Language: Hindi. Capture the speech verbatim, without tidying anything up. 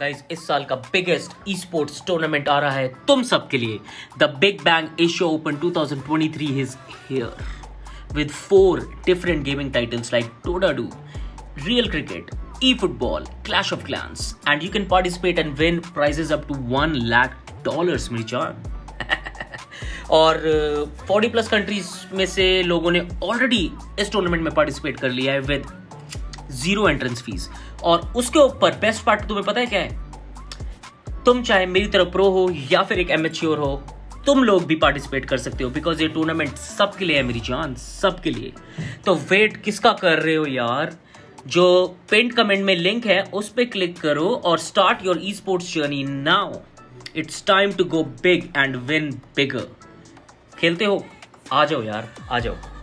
गाइस इस साल का बिगेस्ट ई स्पोर्ट्स टूर्नामेंट आ रहा है तुम सबके लिए। The big bang Asia open twenty twenty-three is here with four different gaming titles like Dota two, Real Cricket, eFootball, Clash of Clans, and you can participate and win prizes up to one lakh dollars मेरी जान। और forty प्लस कंट्रीज में से लोगों ने ऑलरेडी इस टूर्नामेंट में पार्टिसिपेट कर लिया है विद जीरो एंट्रेंस फीस। और उसके ऊपर बेस्ट पार्ट तुम्हें पता है क्या है? तुम चाहे मेरी तरह प्रो हो या फिर एक एमेच्योर हो, तुम लोग भी पार्टिसिपेट कर सकते हो बिकॉज ये टूर्नामेंट सबके लिए है मेरी जान, सबके लिए। तो वेट किसका कर रहे हो यार? जो पिन कमेंट में लिंक है उस पर क्लिक करो और start your e sports journey now. It's time to go big and win bigger. खेलते हो? आ जाओ यार, आ जाओ।